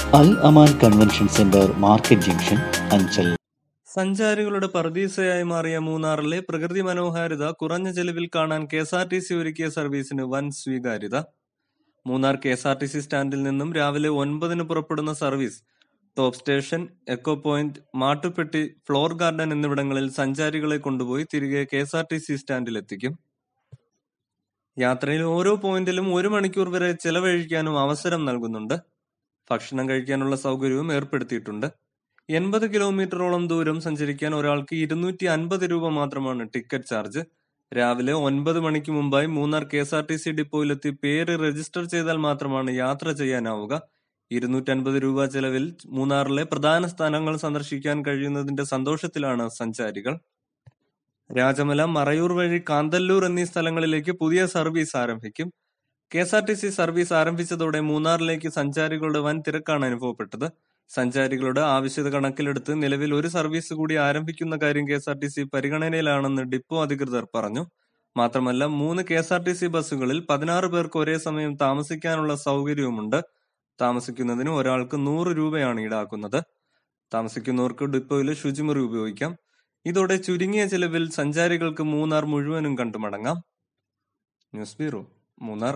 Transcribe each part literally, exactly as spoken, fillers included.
അൽ Aman convention centre, market junction, Anchal. സഞ്ചാരികളുടെ പറുദീസയായി മാറിയ മൂന്നാറിലെ പ്രകൃതി മനോഹാരിത കുറഞ്ഞ ചെലവിൽ കാണാൻ K S R T C ഒരുക്കിയ സർവീസിന് വൻ സ്വീകാര്യത. മൂന്നാർ K S R T C സ്റ്റാൻഡിൽ നിന്നും രാവിലെ ഒൻപതിന് പുറപ്പെടുന്ന service top station, echo point, Mattupetty, flower garden എന്നിവിടങ്ങളിൽ സഞ്ചാരികളെ കൊണ്ടുപോയി തിരികെ K S R T C സ്റ്റാൻഡിലെത്തിക്കും. യാത്രയിൽ ഓരോ പോയിന്റിലും ഒരു മണിക്കൂർ വരെ ചെലവഴിക്കാനും അവസരം നൽകുന്നുണ്ട്. ഭക്ഷണം കഴിക്കാനുള്ള സൗകര്യവും ഏർപ്പെടുത്തിയിട്ടുണ്ട്. എൺപത് കിലോമീറ്ററോളം ദൂരം സഞ്ചരിക്കാൻ ഒരാൾക്ക് ഇരുന്നൂറ്റി അൻപത് രൂപ മാത്രമാണ് ടിക്കറ്റ് ചാർജ്. രാവിലെ ഒൻപത് മണിക്ക് മുമ്പായി Munnar K S R T C ഡിപ്പോയിലെത്തി പേര് രജിസ്റ്റർ ചെയ്താൽ മാത്രമാണ് യാത്ര ചെയ്യാനാവുക. ഇരുന്നൂറ്റി അൻപത് രൂപ ചെലവിൽ മൂന്നാറിലെ പ്രധാന സ്ഥലങ്ങൾ സന്ദർശിക്കാൻ കഴിയുന്നതിന്റെ സന്തോഷത്തിലാണ് സഞ്ചാരികൾ. രാജമല, മറയൂർ വഴി കാന്തല്ലൂർ എന്നീ സ്ഥലങ്ങളിലേക്ക് പുതിയ സർവീസ് ആരംഭിക്കും. K S R T C service ആരംഭിച്ചതോടെ മൂന്നാറിലേക്ക് സഞ്ചാരികളുടെ വൻ തിരക്കാണ് അനുഭവപ്പെട്ടത്. സഞ്ചാരികളുടെ ആവശ്യത കണക്കിലെടുത്ത് നിലവിൽ ഒരു സർവീസ് കൂടി ആരംഭിക്കുന്ന കാര്യം K S R T C പരിഗണനയിലാണെന്ന് ഡിപ്പോ അധികൃതർ പറഞ്ഞു. മാത്രമല്ല, മൂന്ന് K S R T C ബസ്സുകളിൽ പതിനാറ് പേർക്ക് ഒരേ സമയം താമസിക്കാനുള്ള സൗകര്യവുമുണ്ട്. താമസിക്കുന്നതിന് ഒരാൾക്ക് നൂറ് രൂപയാണ് ഈടാക്കുന്നത്. താമസിക്കുന്നവർക്ക് ഡിപ്പോയിൽ ശുചിമുറി ഉപയോഗിക്കാം. ഇതോടെ ചുരുങ്ങിയ ചെലവിൽ സഞ്ചാരികൾക്ക് മൂന്നാർ മുഴുവനും കണ്ടുമടങ്ങാം. News bureau, Munnar.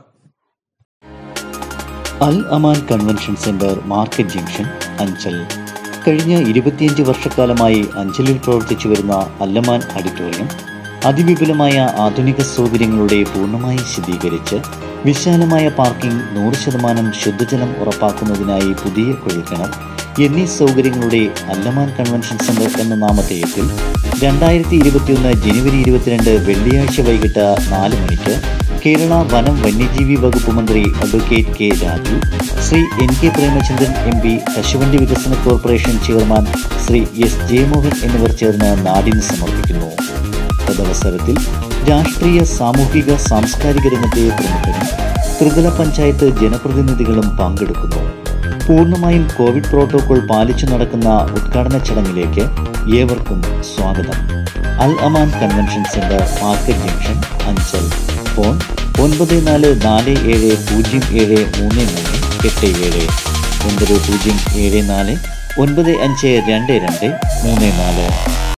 Al Aman convention centre, market junction, Anchal. കഴിഞ്ഞ ഇരുപത്തിയഞ്ച് വർഷക്കാലമായി അഞ്ചലിൽ പ്രവർത്തിച്ചു വരുന്ന അൽ അമാൻ ഓഡിറ്റോറിയം അതിവിപുലമായ ആധുനിക സൗകര്യങ്ങളുടെ പൂർണ്ണമായി ശുദ്ധീകരിച്ച് വിശാലമായ പാർക്കിംഗ്, നൂറ് ശതമാനം ശുദ്ധജലം ഉറപ്പാക്കുന്നതിനായി പുതിയ കുഴൽക്കിണർ എന്നീ സൗകര്യങ്ങളുടെ അൽ അമാൻ കൺവെൻഷൻ സെന്റർ എന്ന നാമധേയത്തിൽ രണ്ടായിരത്തി ഇരുപത്തിയൊന്ന് ജനുവരി ഇരുപത്തിരണ്ട് വെള്ളിയാഴ്ച വൈകിട്ട് നാല് മണിക്ക് കേരള വനം വന്യജീവി വകുപ്പ് മന്ത്രി advocate K Raju, Shri N K Premachandran M P, കശുവണ്ടി വികസന corporation chairman Shri S Jayamohan എന്നിവർ ചേർന്ന് നാടിന് സമർപ്പിക്കുന്നു. തദവസരത്തിൽ രാഷ്ട്രീയ, സാമൂഹിക, സാംസ്കാരിക രംഗത്തെ പ്രമുഖരും ത്രിതല പഞ്ചായത്ത് ജനപ്രതിനിധികളും പങ്കെടുക്കുന്നു. പൂർണ്ണമായും കോവിഡ് പ്രോട്ടോകോൾ പാലിച്ചു നടക്കുന്ന ഉദ്ഘാടന ചടങ്ങിലേക്ക് ഏവർക്കും സ്വാഗതം. Al Aman convention centre, market junction, Anchal. Phone ഒൻപത് നാല് നാല് ഏഴ് പൂജ്യം ഏഴ് മൂന്ന് മൂന്ന് എട്ട് ഏഴ്, ഒൻപത് പൂജ്യം ഏഴ് നാല് ഒൻപത് അഞ്ച് രണ്ട് രണ്ട് മൂന്ന് നാല്.